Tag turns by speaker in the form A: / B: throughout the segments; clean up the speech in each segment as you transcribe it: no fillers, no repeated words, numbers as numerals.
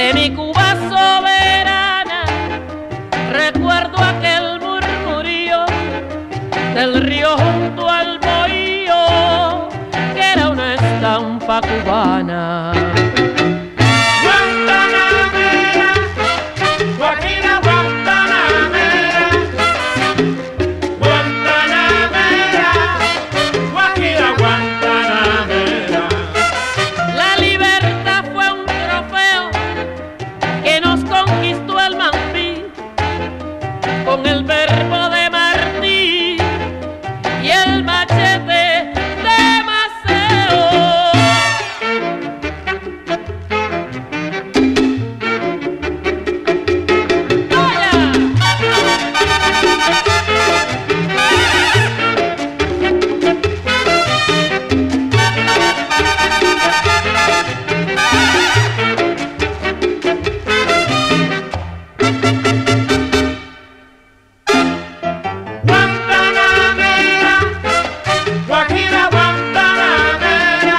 A: De mi Cuba soberana recuerdo aquel murmurío del río junto al bohío, que era una estampa cubana.
B: Guantanamera, Guajira Guantanamera, Guantanamera, Guajira Guantanamera.
A: La libertad fue un trofeo que nos conquistó el Mambí con el verbo de Martí y el machete de Maceo.
B: Guantanamera, Guajira Guantanamera,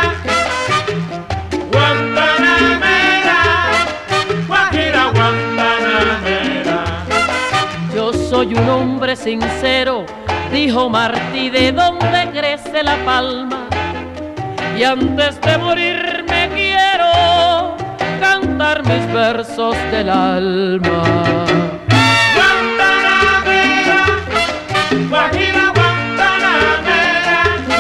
B: Guantanamera, Guajira Guantanamera.
A: Yo soy un hombre sincero, dijo Martí, ¿de dónde crece la palma? Y antes de morirme quiero cantar mis versos del alma.
B: Guantanamera, Guajira Guantanamera,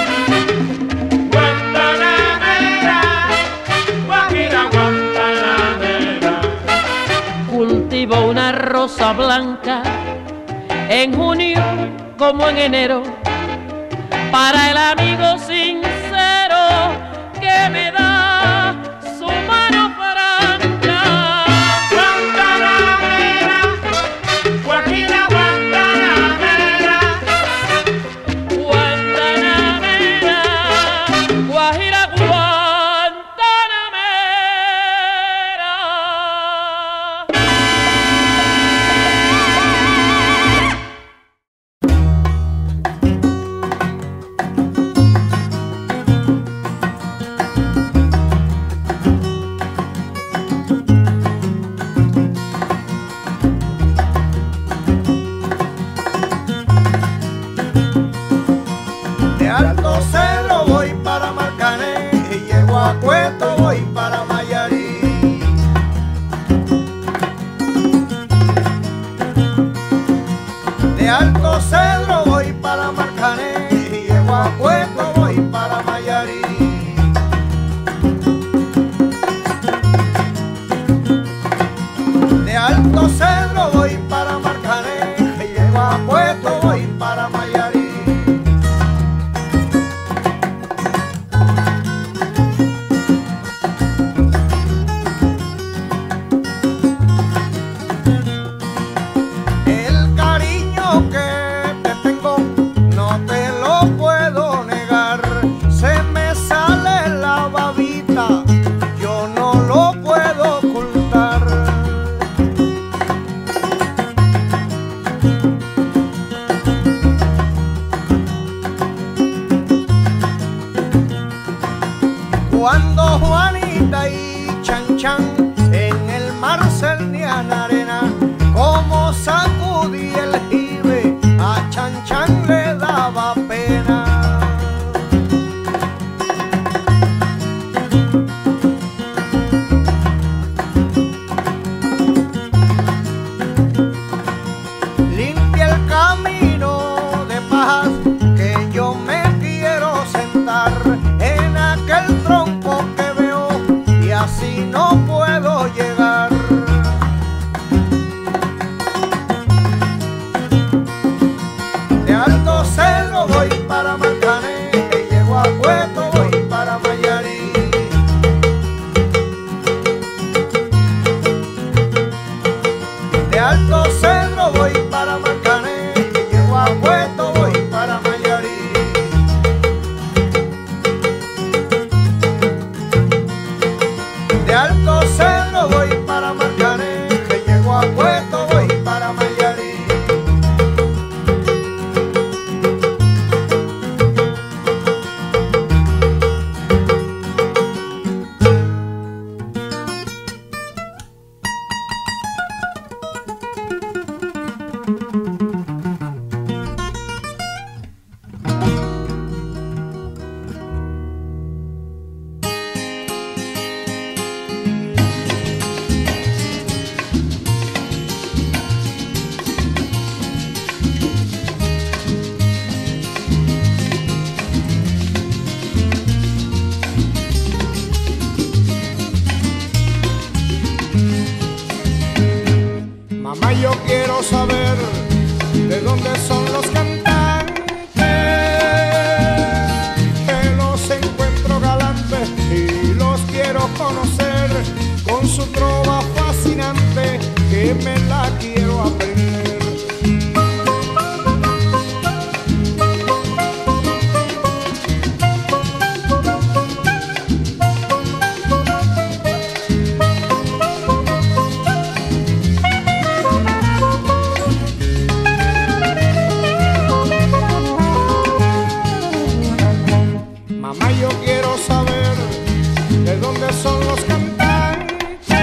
B: Guantanamera, Guajira Guantanamera.
A: Cultivo una rosa blanca en junio como en enero para el amigo sincero que me da su mano franca.
B: Guantanamera, Guajira Guantanamera,
A: Guantanamera, Guajira Guantanamera.
C: De Alto Cedro voy para Marcané y llego a Cueto voy para Mayarí. De Alto Cedro voy para Marcané y llego a Cueto voy para Mayarí. De Alto Cedro voy para Marcané y llego a Cueto voy para Mayarí. El cariño que te tengo no te lo puedo negar. Se me sale la babita, yo no lo puedo ocultar. Cuando Juanita y Chan Chan en el mar cernían arena, como sacudí el jibe, a Chan Chan le daba pena. Limpia el camino de pajas que yo me quiero sentar en aquel tronco que veo y así no puedo llegar. De Alto Cedro voy para Marcané y llego a Cueto voy para Mayarí. De Alto Cedro voy para Marcané y llego a Cueto voy para Mayarí. De Alto Cedro voy yo quiero saber de dónde son los cantantes, que los encuentro galantes y los quiero conocer con su trova fascinante, que me la quiero aprender. Mamá, yo quiero saber de dónde son los cantantes,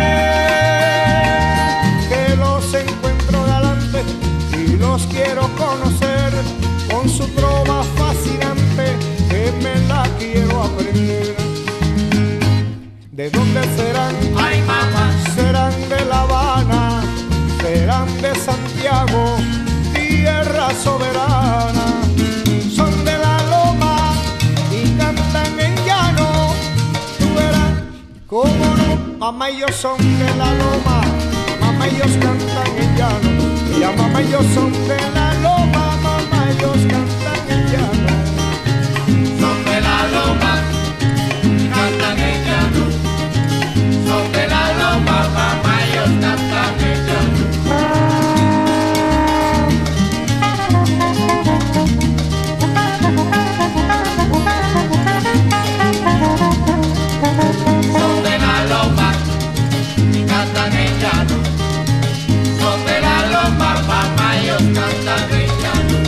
C: que los encuentro galantes y los quiero conocer con su trova fascinante, que me la quiero aprender. ¿De dónde serán?
B: Ay, mamá.
C: Serán de La Habana, serán de Santiago, tierra soberana. Son de la loma y cantan en llano. Tú verás, cómo no, mamá y yo son de la loma, mamá y ellos cantan en llano. Ya mamá y yo son de la loma, mamá y ellos cantan en llano.
B: Son de la loma, cantan en llano. Son de la loma, mamá, ellos cantan en llano. Son de la loma, cantan en llano. Son de la loma, mamá, ellos cantan en llano.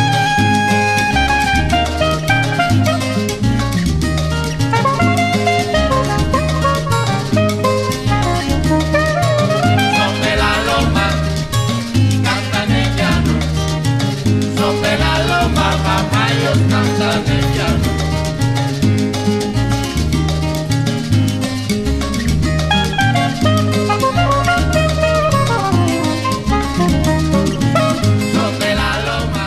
B: Son de la loma, cantan en llano. Son de la loma, mamá, ellos cantan en llano. Son de la loma.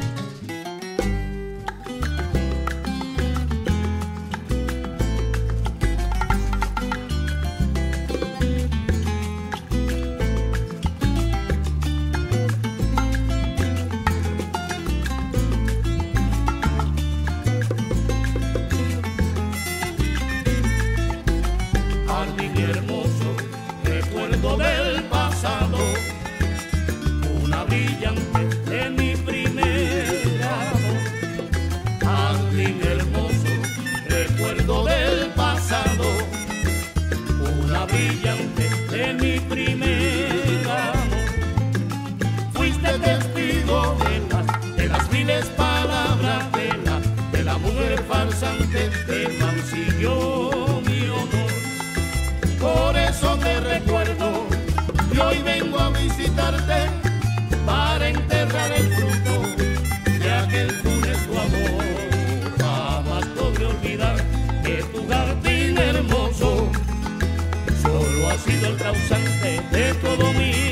D: Jardín hermoso, recuerdo del pasado, una brillante de mi primer amor. Jardín hermoso, recuerdo del pasado, una brillante de mi primer amor. Fuiste testigo de las viles palabras de la mujer farsante que mancilló mi honor. Por eso te recuerdo y hoy vengo a visitarte para enterrar el fruto de aquel funesto amor. Jamás podré olvidar que tu jardín hermoso solo ha sido el causante de todo mi